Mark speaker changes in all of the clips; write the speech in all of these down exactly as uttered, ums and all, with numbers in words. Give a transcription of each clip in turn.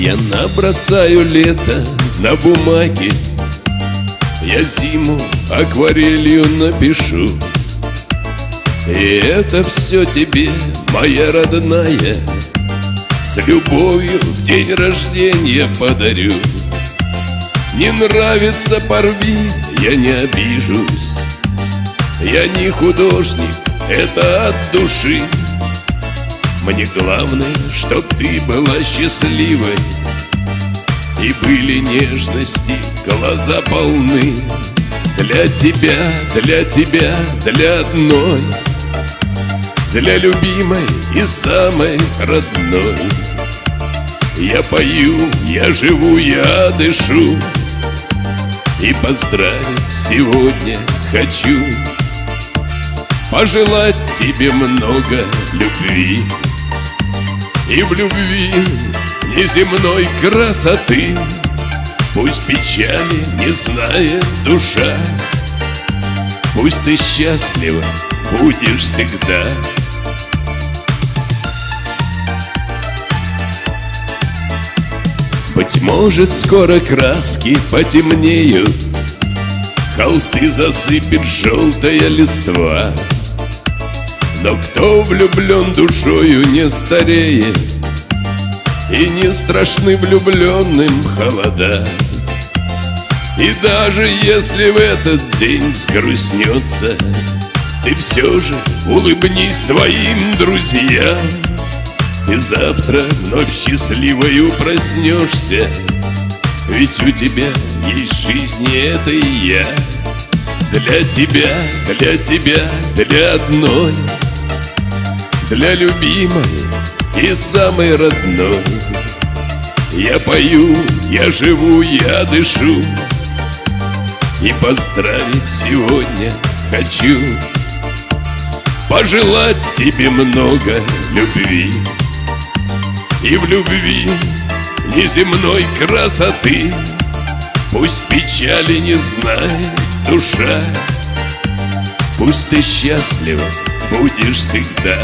Speaker 1: Я набросаю лето на бумаге, я зиму акварелью напишу. И это все тебе, моя родная, с любовью в день рождения подарю. Не нравится — порви, я не обижусь. Я не художник, это от души. Мне главное, чтоб ты была счастливой, и были нежности глаза полны. Для тебя, для тебя, для одной, для любимой и самой родной. Я пою, я живу, я дышу, и поздравить сегодня хочу. Пожелать тебе много любви, и в любви неземной красоты. Пусть печали не знает душа, пусть ты счастлива будешь всегда. Быть может, скоро краски потемнеют, холсты засыпет желтая листва. Но кто влюблен душою не стареет, и не страшны влюбленным холода. И даже если в этот день взгрустнется, ты все же улыбнись своим друзьям. И завтра вновь счастливою проснешься, ведь у тебя есть жизнь, и это и я. Для тебя, для тебя, для одной, для любимой и самой родной. Я пою, я живу, я дышу, и поздравить сегодня хочу. Пожелать тебе много любви, и в любви неземной красоты. Пусть печали не знает душа, пусть ты счастлива будешь всегда.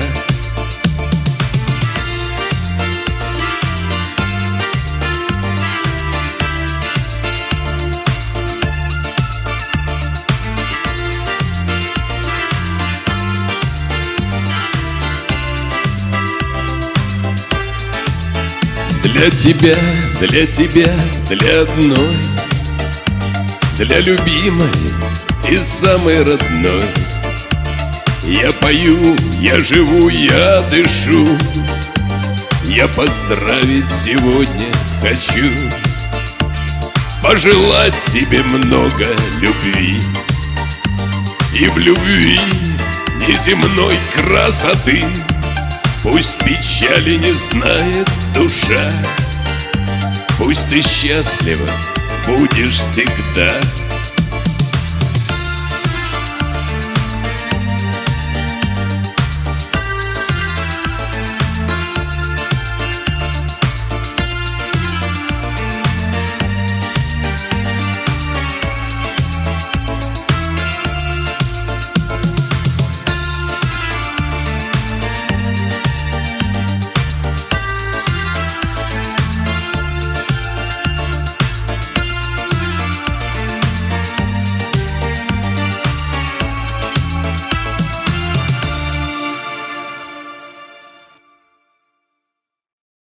Speaker 1: Для тебя, для тебя, для одной, для любимой и самой родной. Я пою, я живу, я дышу, я поздравить сегодня хочу. Пожелать тебе много любви, и в любви неземной красоты. Пусть печали не знает душа, пусть ты счастлива будешь всегда.